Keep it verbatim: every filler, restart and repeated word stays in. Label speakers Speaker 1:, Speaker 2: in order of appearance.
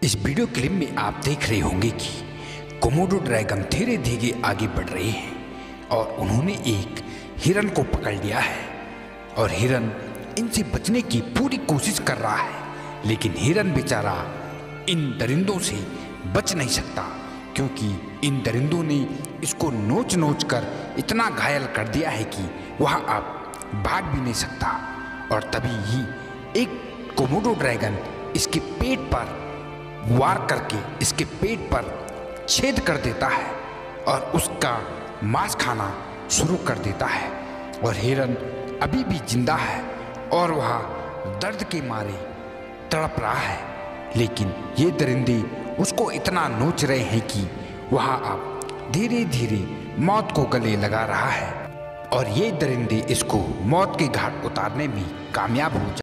Speaker 1: इस video clip में आप देख रहे होंगे कि कोमोडो ड्रैगन धीरे धीरे आगे बढ़ रहे हैं और उन्होंने एक हिरन को पकड़ लिया है और हिरन इनसे बचने की पूरी कोशिश कर रहा है, लेकिन हिरन बेचारा इन दरिंदों से बच नहीं सकता क्योंकि इन दरिंदों ने इसको नोच नोच कर इतना घायल कर दिया है कि वह अब भाग भी नहीं सकता। और तभी ही एक कोमोडो ड्रैगन इसके पेट पर वार करके इसके पेट पर छेद कर देता है और उसका मांस खाना शुरू कर देता है। और हिरन अभी भी जिंदा है और वह दर्द के मारे तड़प रहा है, लेकिन ये दरिंदे उसको इतना नोच रहे हैं कि वह अब धीरे धीरे मौत को गले लगा रहा है और ये दरिंदे इसको मौत के घाट उतारने में कामयाब हो जाते हैं।